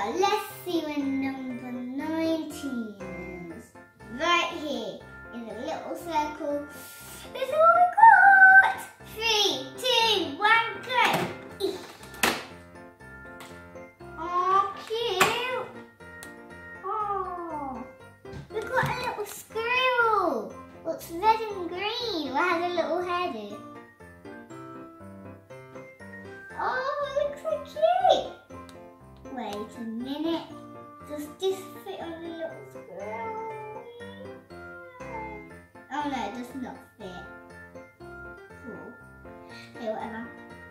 Now let's see where number 19 is. Right here in a little circle. This is what we got. 3, 2, 1, go. Oh, cute. Oh, we got a little squirrel. Looks red and green. It has a little head in. Oh, it looks so cute. Wait a minute. Does this fit on the little squirrel? Oh no, it does not fit. Cool. Okay, whatever.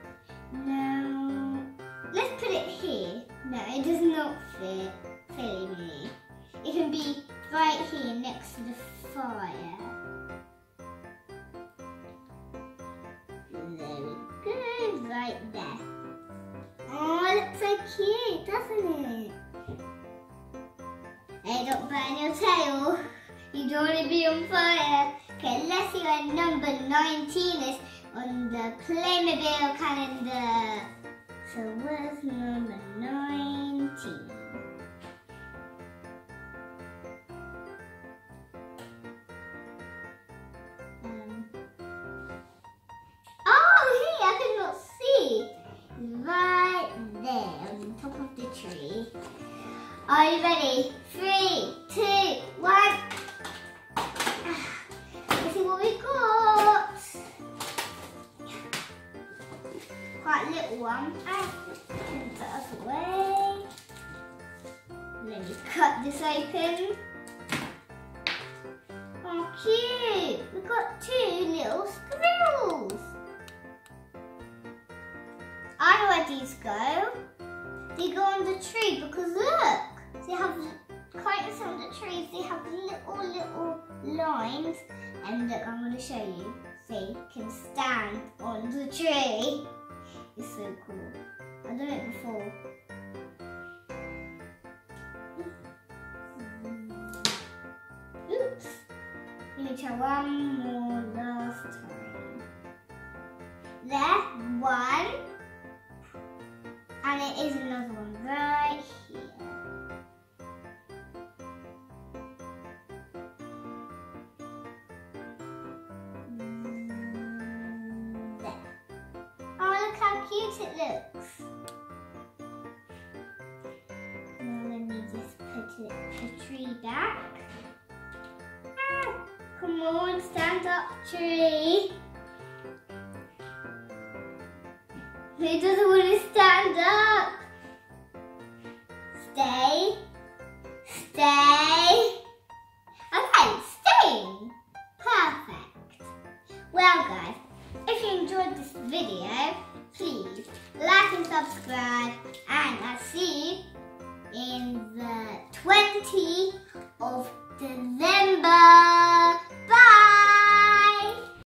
Now, let's put it here. No, it does not fit. Silly me. It can be right here next to the fire. There we go, right there. Oh, it looks so cute, doesn't it? Hey, don't burn your tail. You don't want to be on fire. Okay, let's see where number 19 is on the Playmobil calendar. So where's number 19? Oh, here, I cannot see. Right there on top of the tree. Are you ready? 3, 2, 1. Let's see what we got. Quite a little one. Put that away. Let me cut this open. Oh, cute. We've got 2 little squirrels. I know where these go. They go on the tree because look, they have quite some of the trees. They have little lines, and look, I'm going to show you. They can stand on the tree. It's so cool. I've done it before. Oops. Let me try one more last time. There, 1. And it is another one right here. There. Oh, look how cute it looks. Now let me just put the tree back. Ah, come on, stand up, tree. He doesn't want to stand up. Stay. Stay. Okay, staying. Perfect. Well guys, if you enjoyed this video, please like and subscribe, and I'll see you in the 20th of December.